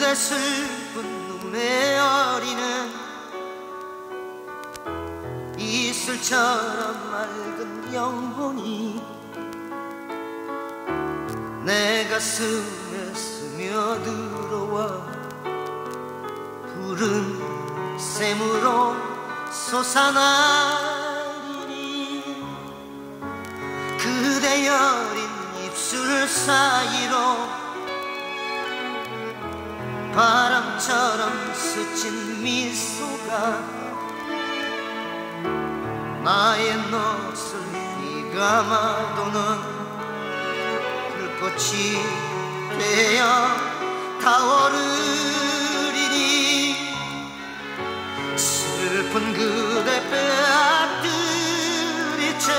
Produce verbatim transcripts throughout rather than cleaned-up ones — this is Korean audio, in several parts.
그대 슬픈 눈에 어리는 이슬처럼 맑은 영혼이 내 가슴에 스며들어와 푸른 샘으로 솟아나리니 그대 여린 입술 사이로 바람처럼 스친 미소가 나의 넋을 비감아도는 불꽃이 되어 타오르리니 슬픈 그대 빼앗들이 채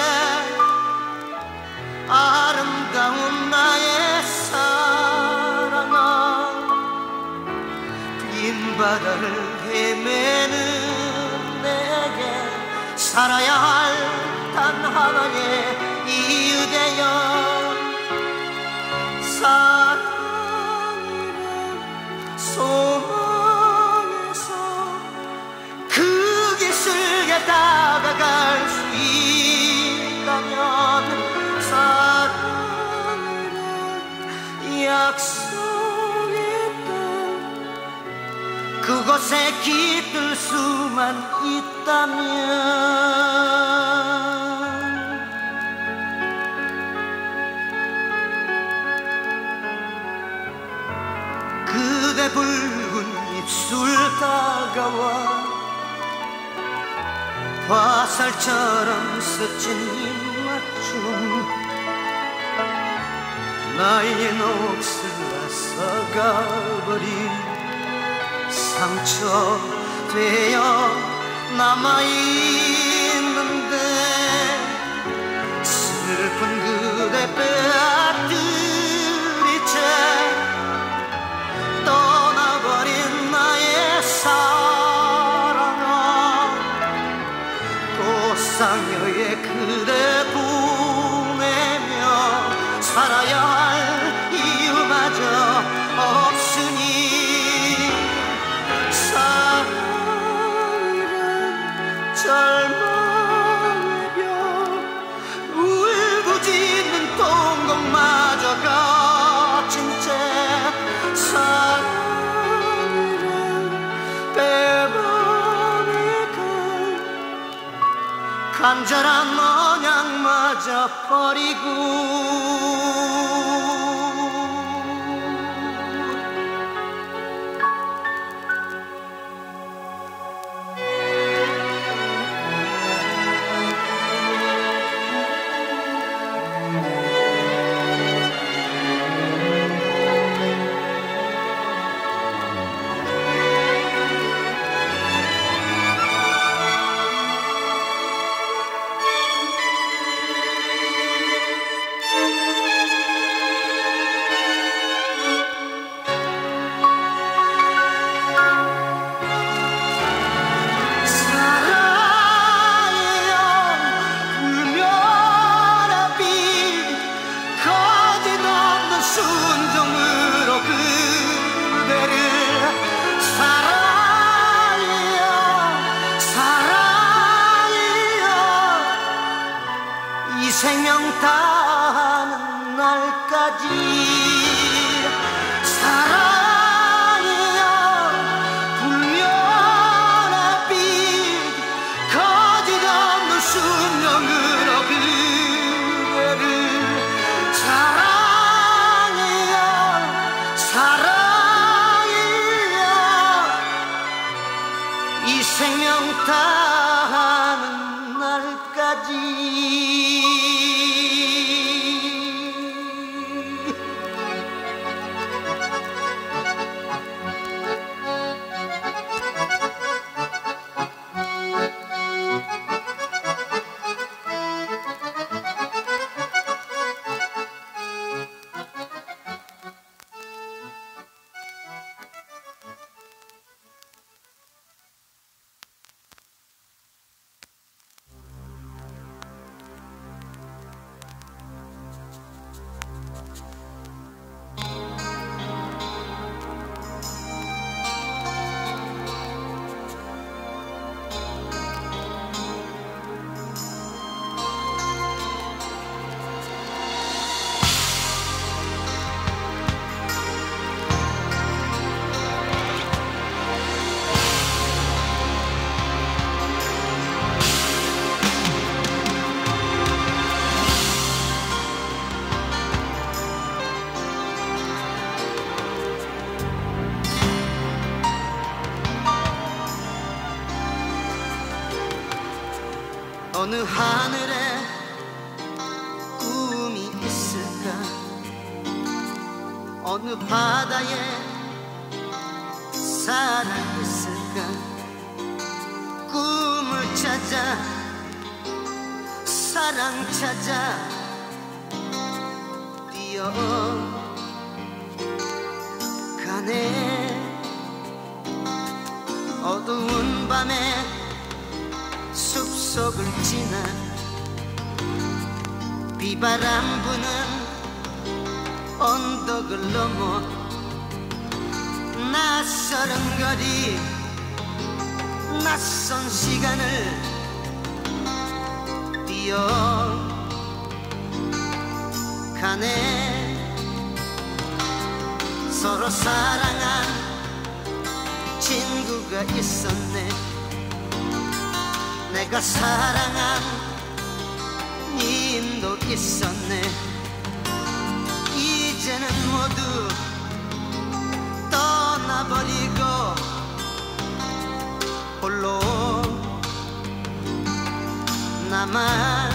아름다운 나의 사랑아 빈 바다를 헤매는 내게 살아야 할 단 하나의 이유되어 사랑이란 소망에서 그 기슭에 다가갈 수 있다면 사랑이란 약속했던 그곳에 깃들 수만 있다면 그대 붉은 입술 다가와 화살처럼 스친 입맞춤 나의 넋을 앗아가버린 상처 되어 남아있는데 슬픈 그대 빼앗들이 채 떠나버린 나의 사랑아 꽃상여에 그대 보내며 살아야 할 이유마저 없으니 사랑이란 절망의 벽 울부짖는 동공마저 거친 채 사랑이란 배반의 강 간절한 언약마저 버리고 생명 다하는 날까지 사랑이여 불면의 빛 거짓 없는 순정으로 그대를 사랑이여 사랑이여 이 생명 다하는 날까지 어느 하늘에 꿈이 있을까? 어느 바다에 사랑 있을까? 꿈을 찾아 사랑 찾아 뛰어가네. 어두운 밤에 숲속을 지나 비바람 부는 언덕을 넘어 낯설은 거리 낯선 시간을 뛰어가네. 서로 사랑한 친구가 있었네. 내가 사랑한 님도 있었네. 이제는 모두 떠나버리고 홀로 남아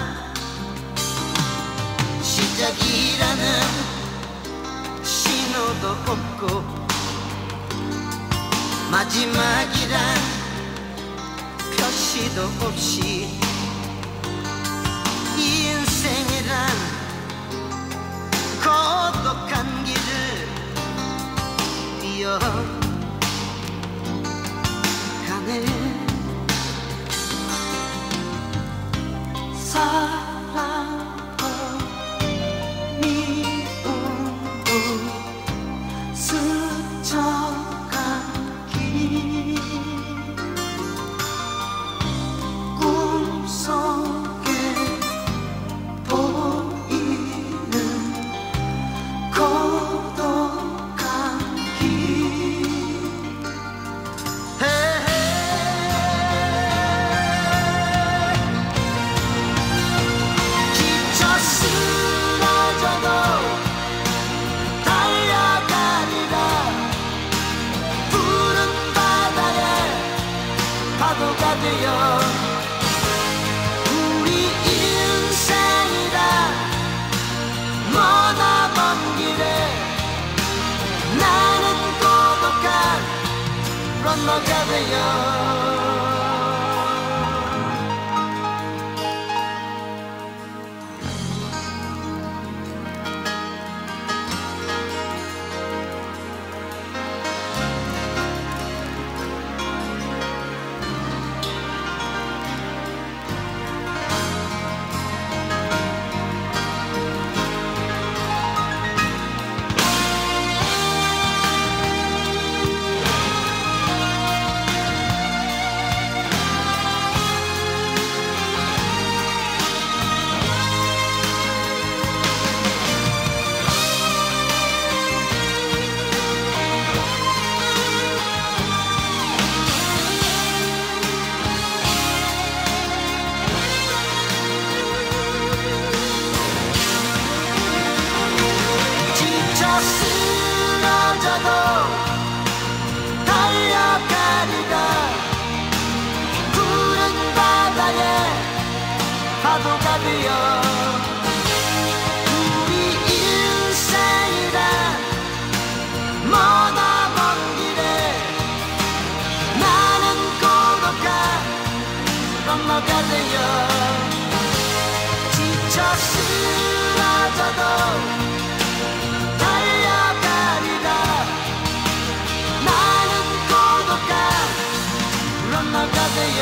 시작이라는 신호도 없고 마지막이란 표시도 없이 이 인생이란 고독한 길을 뛰어가네. 사랑과 미움도 스쳐간 길 꿈속에 보이는 고독한 길. 지쳐 쓰러져도 달려가리라. 푸른 바다에 파도가 되어 우리 인생이라 머나먼 길에 나는 고독한 런너가 되어 쓰러져도 달려가리라. 푸른 바다에 파도가 되어 우리 인생이란 머나먼 길에 나는 고독한 런너가 되어 지쳐 쓰러져도 런너가 되어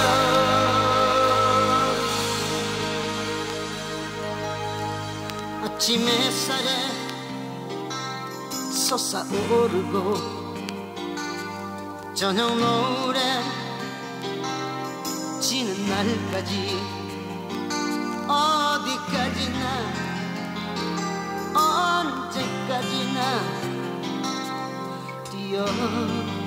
아침 햇살에 솟아오르고 저녁 노을에 지는 날까지 어디까지나 언제까지나 뛰어